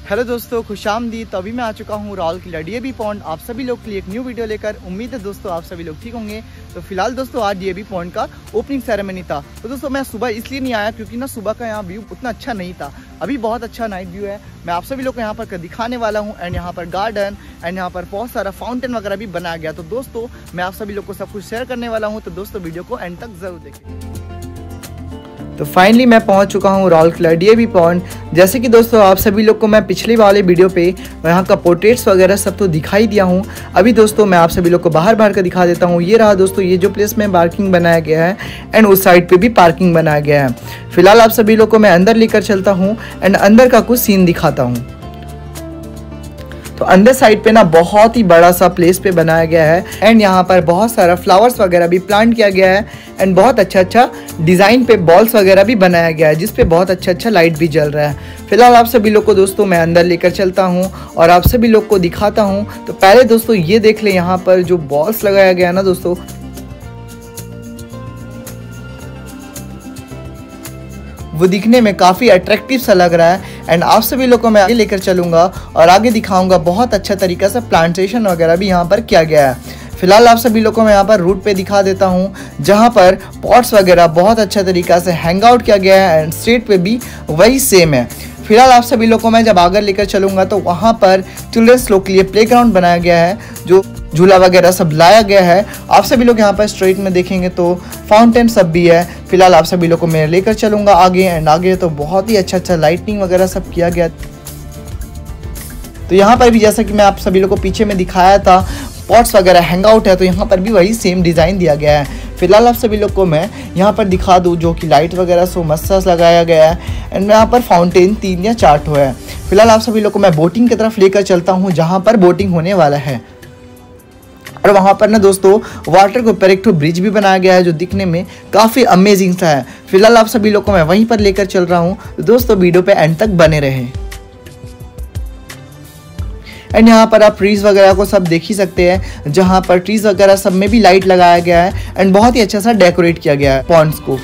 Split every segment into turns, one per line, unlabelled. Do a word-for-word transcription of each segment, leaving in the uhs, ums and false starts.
Hello दोस्तों, खुशामदीद। तो अभी मैं आ चुका हूँ राउरकेला डीएवी पॉइंट आप सभी लोग के लिए एक न्यू वीडियो लेकर। उम्मीद है दोस्तों आप सभी लोग ठीक होंगे। तो फिलहाल दोस्तों आज डीएवी पॉइंट का ओपनिंग सेरेमनी था। तो दोस्तों मैं सुबह इसलिए नहीं आया क्योंकि ना सुबह का यहाँ व्यू उतना अच्छा नहीं था। अभी बहुत अच्छा नाइट व्यू है, मैं आप सभी लोग को यहाँ पर दिखाने वाला हूँ। एंड यहाँ पर गार्डन एंड यहाँ पर बहुत सारा फाउंटेन वगैरह भी बनाया गया। तो दोस्तों मैं आप सभी लोग को सब कुछ शेयर करने वाला हूँ, तो दोस्तों वीडियो को एंड तक जरूर देखें। तो फाइनली मैं पहुंच चुका हूं राउरकेला डीएवी पॉइंट। जैसे कि दोस्तों आप सभी लोग को मैं पिछले वाले वीडियो पे यहाँ का पोर्ट्रेट्स वगैरह सब तो दिखाई दिया हूं। अभी दोस्तों मैं आप सभी लोग को बाहर बाहर का दिखा देता हूं। ये रहा दोस्तों ये जो प्लेस में पार्किंग बनाया गया है एंड उस साइड पे भी पार्किंग बनाया गया है। फिलहाल आप सभी लोग को मैं अंदर लेकर चलता हूँ एंड अंदर का कुछ सीन दिखाता हूँ। तो अंदर साइड पे ना बहुत ही बड़ा सा प्लेस पे बनाया गया है एंड यहाँ पर बहुत सारा फ्लावर्स वगैरह भी प्लांट किया गया है एंड बहुत अच्छा अच्छा डिज़ाइन पे बॉल्स वगैरह भी बनाया गया है, जिस पे बहुत अच्छा अच्छा लाइट भी जल रहा है। फिलहाल आप सभी लोग को दोस्तों मैं अंदर लेकर चलता हूँ और आप सभी लोग को दिखाता हूँ। तो पहले दोस्तों ये देख ले, यहाँ पर जो बॉल्स लगाया गया है ना दोस्तों, वो दिखने में काफ़ी अट्रैक्टिव सा लग रहा है। एंड आप सभी लोग को मैं आगे लेकर चलूँगा और आगे दिखाऊंगा बहुत अच्छा तरीका से प्लांटेशन वगैरह भी यहाँ पर किया गया है। फिलहाल आप सभी लोग को मैं यहाँ पर रूट पे दिखा देता हूँ, जहाँ पर पॉट्स वगैरह बहुत अच्छा तरीका से हैंग आउट किया गया है एंड स्ट्रीट पे भी वही सेम है। फिलहाल आप सभी लोग को मैं जब आगे लेकर चलूँगा तो वहाँ पर चिल्ड्रंस लोग के लिए प्लेग्राउंड बनाया गया है, जो झूला वगैरह सब लाया गया है। आप सभी लोग यहाँ पर स्ट्रीट में देखेंगे तो फाउंटेन सब भी है। फिलहाल आप सभी लोग को मैं लेकर चलूँगा आगे एंड आगे तो बहुत ही अच्छा अच्छा लाइटनिंग वगैरह सब किया गया। तो यहाँ पर भी जैसा कि मैं आप सभी लोग को पीछे में दिखाया था, पॉट्स वगैरह हैंग आउट है, तो यहाँ पर भी वही सेम डिज़ाइन दिया गया है। फिलहाल आप सभी लोग को मैं यहाँ पर दिखा दूँ जो कि लाइट वगैरह सो मस्त लगाया गया है एंड यहाँ पर फाउंटेन तीन या चार ठो है। फिलहाल आप सभी लोग को मैं बोटिंग की तरफ लेकर चलता हूँ, जहाँ पर बोटिंग होने वाला है। और वहाँ पर ना दोस्तों वाटर के ऊपर एक तो ब्रिज भी बनाया गया है, जो दिखने में काफ़ी अमेजिंग सा है। फिलहाल आप सभी लोग को मैं वहीं पर लेकर चल रहा हूँ, तो दोस्तों वीडियो पे एंड तक बने रहें। एंड यहाँ पर आप ट्रीज़ वगैरह को सब देख ही सकते हैं, जहाँ पर ट्रीज़ वगैरह सब में भी लाइट लगाया गया है एंड बहुत ही अच्छा सा डेकोरेट किया गया है पॉन्ड्स को।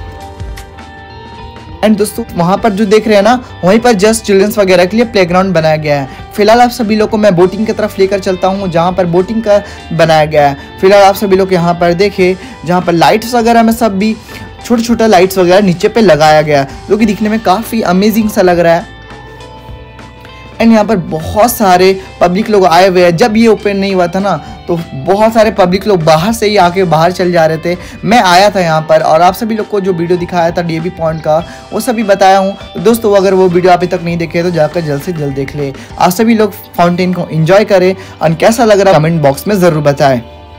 एंड दोस्तों वहाँ पर जो देख रहे हैं ना, वहीं पर जस्ट चिल्ड्रंस वगैरह के लिए प्लेग्राउंड बनाया गया है। फिलहाल आप सभी लोग को मैं बोटिंग की तरफ लेकर चलता हूँ, जहाँ पर बोटिंग का बनाया गया है। फिलहाल आप सभी लोग यहाँ पर देखें, जहाँ पर लाइट्स वगैरह में सब भी छोटा छोटा लाइट्स वगैरह नीचे पे लगाया गया है, जो कि दिखने में काफ़ी अमेजिंग सा लग रहा है। एंड यहाँ पर बहुत सारे पब्लिक लोग आए हुए हैं। जब ये ओपन नहीं हुआ था ना, तो बहुत सारे पब्लिक लोग बाहर से ही आके बाहर चल जा रहे थे। मैं आया था यहाँ पर और आप सभी लोग को जो वीडियो दिखाया था डीएवी पॉइंट का, वो सभी बताया हूँ। तो दोस्तों अगर वो वीडियो अभी तक नहीं देखे तो जाकर जल्द से जल्द देख ले। आप सभी लोग फाउंटेन को एंजॉय करें और कैसा लग रहा है कमेंट बॉक्स में ज़रूर बताएं।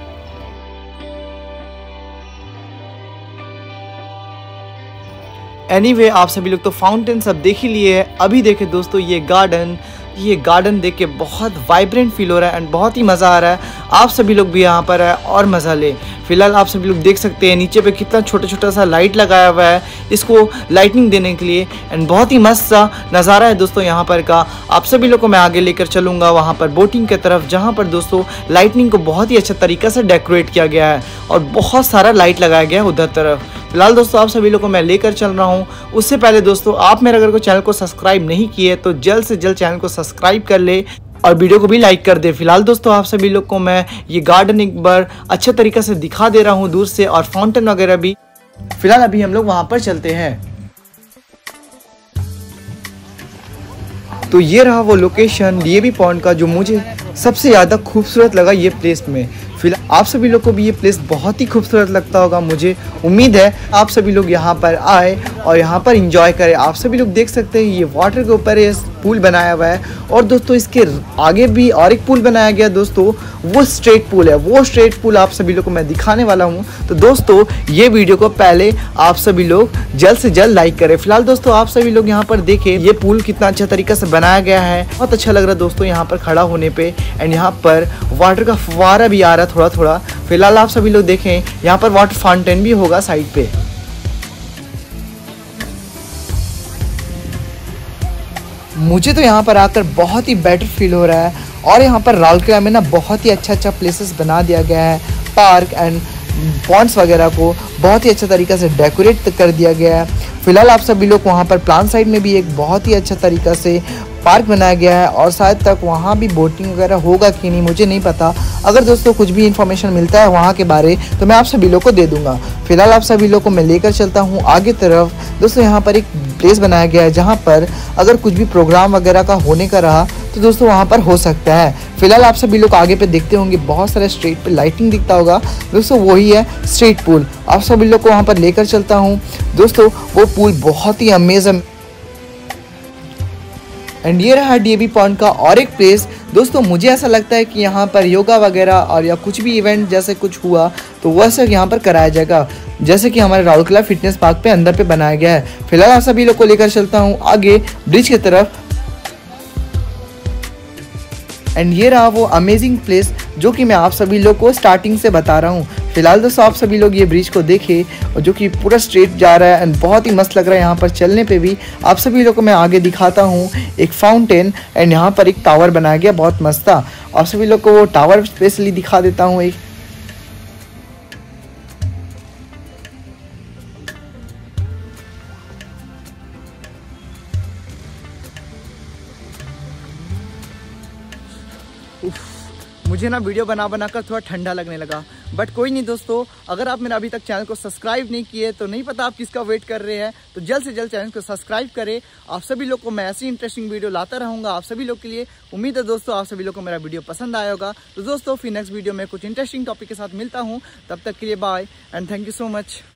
एनीवे आप सभी लोग तो फाउंटेन सब देख ही लिए है। अभी देखे दोस्तों ये गार्डन, ये गार्डन देख के बहुत वाइब्रेंट फील हो रहा है एंड बहुत ही मज़ा आ रहा है। आप सभी लोग भी यहाँ पर है और मज़ा ले। फिलहाल आप सभी लोग देख सकते हैं नीचे पे कितना छोटा छोटा सा लाइट लगाया हुआ है इसको लाइटनिंग देने के लिए एंड बहुत ही मस्त सा नज़ारा है दोस्तों यहाँ पर का। आप सभी लोग को मैं आगे लेकर चलूँगा वहाँ पर बोटिंग की तरफ, जहाँ पर दोस्तों लाइटनिंग को बहुत ही अच्छा तरीक़ा से डेकोरेट किया गया है और बहुत सारा लाइट लगाया गया है उधर तरफ। फिलहाल दोस्तों आप सभी लोग को मैं लेकर चल रहा हूँ। उससे पहले दोस्तों आप मेरे अगर को चैनल को सब्सक्राइब नहीं किए तो जल्द से जल्द चैनल को सब्सक्राइब कर ले और वीडियो को भी लाइक कर दे। फिलहाल दोस्तों आप सभी लोग को मैं ये गार्डन एक बार अच्छे तरीके से दिखा दे रहा हूँ दूर से, और फाउंटेन वगैरह भी। फिलहाल अभी हम लोग वहाँ पर चलते हैं। तो ये रहा वो लोकेशन डीएवी पॉइंट का, जो मुझे सबसे ज़्यादा खूबसूरत लगा ये प्लेस में। फिलहाल आप सभी लोग को भी ये प्लेस बहुत ही खूबसूरत लगता होगा, मुझे उम्मीद है आप सभी लोग यहाँ पर आए और यहाँ पर एंजॉय करें। आप सभी लोग देख सकते हैं ये वाटर के ऊपर ये पूल बनाया हुआ है और दोस्तों इसके आगे भी और एक पूल बनाया गया दोस्तों, वो स्ट्रेट पूल है। वो स्ट्रेट पूल आप सभी लोग को मैं दिखाने वाला हूँ। तो दोस्तों ये वीडियो को पहले आप सभी लोग जल्द से जल्द लाइक करें। फिलहाल दोस्तों आप सभी लोग यहाँ पर देखें ये पूल कितना अच्छा तरीके से बनाया गया है, बहुत अच्छा लग रहा है दोस्तों यहाँ पर खड़ा होने पे। एंड यहाँ पर वाटर का फव्वारा भी आ रहा है थोड़ा थोड़ा। फिलहाल आप सभी लोग देखें यहाँ पर वाटर फाउंटेन भी होगा साइड पे। मुझे तो यहाँ पर आकर बहुत ही बेटर फील हो रहा है और यहाँ पर राउरकेला में ना बहुत ही अच्छा अच्छा प्लेसेस बना दिया गया है। पार्क एंड पॉन्ड्स वगैरह को बहुत ही अच्छा तरीक़ा से डेकोरेट कर दिया गया है। फिलहाल आप सभी लोग वहाँ पर प्लान साइड में भी एक बहुत ही अच्छा तरीक़ा से पार्क बनाया गया है और शायद तक वहाँ भी बोटिंग वगैरह होगा कि नहीं मुझे नहीं पता। अगर दोस्तों कुछ भी इन्फॉर्मेशन मिलता है वहाँ के बारे तो मैं आप सभी लोग को दे दूँगा। फिलहाल आप सभी लोग को मैं लेकर चलता हूँ आगे तरफ। दोस्तों यहाँ पर एक प्लेस बनाया गया है जहाँ पर अगर कुछ भी प्रोग्राम वगैरह का होने का रहा तो दोस्तों वहाँ पर हो सकता है। फिलहाल आप सभी लोग आगे पे देखते होंगे बहुत सारे स्ट्रीट पे लाइटिंग दिखता होगा दोस्तों, वही है स्ट्रीट पूल। आप सभी लोग को वहाँ पर लेकर चलता हूँ दोस्तों। वो पूल बहुत ही अमेजिंग एंड ये रहा डीएवी पॉइंट का और एक प्लेस। दोस्तों मुझे ऐसा लगता है कि यहाँ पर योगा वगैरह और या कुछ भी इवेंट जैसे कुछ हुआ तो वह सब यहाँ पर कराया जाएगा, जैसे कि हमारे राउरकेला फिटनेस पार्क पे अंदर पे बनाया गया है। फिलहाल आप सभी लोग को लेकर चलता हूँ आगे ब्रिज की तरफ। एंड ये रहा वो अमेजिंग प्लेस जो कि मैं आप सभी लोग को स्टार्टिंग से बता रहा हूँ। फिलहाल दोस्तों आप सभी लोग ये ब्रिज को देखें और जो कि पूरा स्ट्रेट जा रहा है एंड बहुत ही मस्त लग रहा है यहाँ पर चलने पे भी। आप सभी लोग को मैं आगे दिखाता हूँ एक फाउंटेन एंड यहाँ पर एक टावर बनाया गया बहुत मस्त था। आप सभी लोग को वो टावर स्पेशली दिखा देता हूँ एक। मुझे ना वीडियो बना बना कर थोड़ा ठंडा लगने लगा, बट कोई नहीं दोस्तों। अगर आप मेरा अभी तक चैनल को सब्सक्राइब नहीं किए तो नहीं पता आप किसका वेट कर रहे हैं, तो जल्द से जल्द चैनल को सब्सक्राइब करें। आप सभी लोग को मैं ऐसी इंटरेस्टिंग वीडियो लाता रहूँगा आप सभी लोग के लिए। उम्मीद है दोस्तों आप सभी लोग को मेरा वीडियो पसंद आया होगा। तो दोस्तों फिर नेक्स्ट वीडियो में कुछ इंटरेस्टिंग टॉपिक के साथ मिलता हूँ, तब तक के लिए bye and thank you so much.